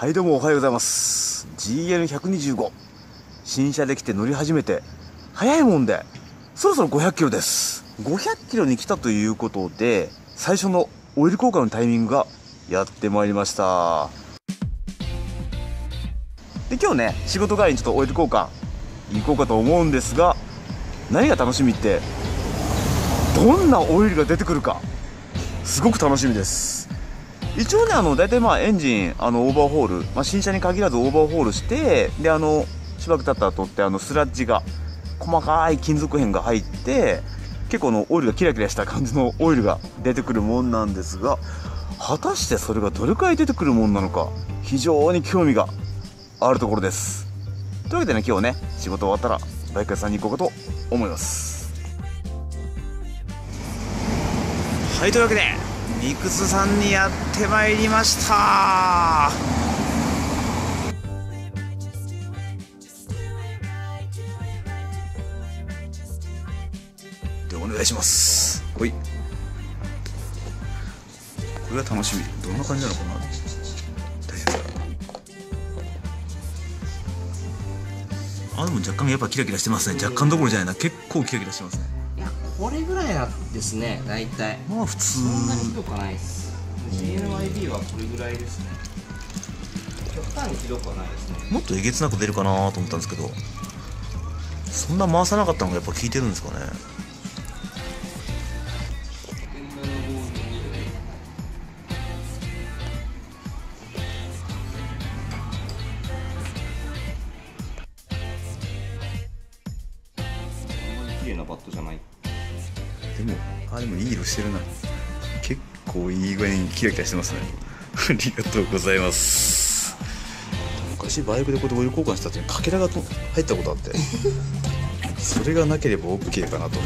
はいどうもおはようございます。 GN125 新車できて乗り始めて早いもんでそろそろ500キロです。500キロに来たということで最初のオイル交換のタイミングがやってまいりました。で今日ね仕事帰りにちょっとオイル交換行こうかと思うんですが、何が楽しみってどんなオイルが出てくるかすごく楽しみです。一応ね大体エンジンオーバーホール、新車に限らずオーバーホールしてでしばらく経ったら取ってスラッジが細かい金属片が入って結構オイルがキラキラした感じのオイルが出てくるもんなんですが、果たしてそれがどれくらい出てくるもんなのか非常に興味があるところです。というわけでね今日ね仕事終わったらバイク屋さんに行こうかと思います。はい、というわけでミクスさんにやってまいりました。でお願いします。ほい、これが楽しみ。どんな感じなのかな。大丈夫。でも若干やっぱキラキラしてますね。若干どころじゃないな、結構キラキラしてますね。 いやこれぐらいなんですね、大体。 普通。 そんなにひどくはないです。GNYD はこれぐらいですね。極端にひどくはないですね。 もっとえげつなく出るかなと思ったんですけど、そんな回さなかったのがやっぱ効いてるんですかね。 綺麗なバットじゃない。 でもいい色してるな。結構いい具合にキラキラしてますね。ありがとうございます。昔バイクでこうやってオイル交換した後にかけらが入ったことあってそれがなければ OK かなと。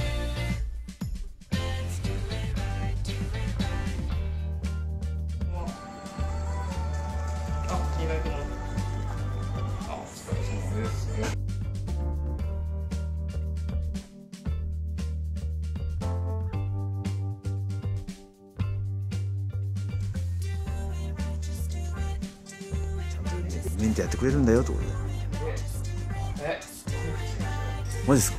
メンテやってくれるんだよってことで。マジっすか。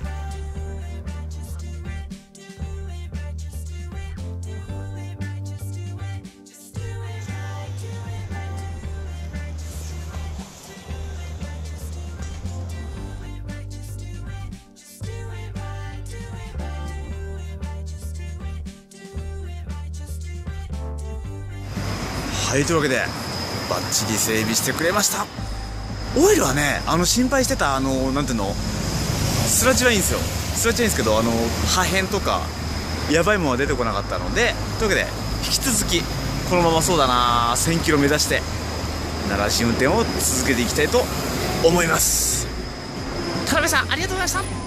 はい、というわけでバッチリ整備してくれました。オイルはね心配してたなんていうのスラッジはいいんですよ。スラッジはいいんですけど破片とかやばいものは出てこなかったので、というわけで引き続きこのままそうだな1000キロ目指して鳴らし運転を続けていきたいと思います。田辺さんありがとうございました。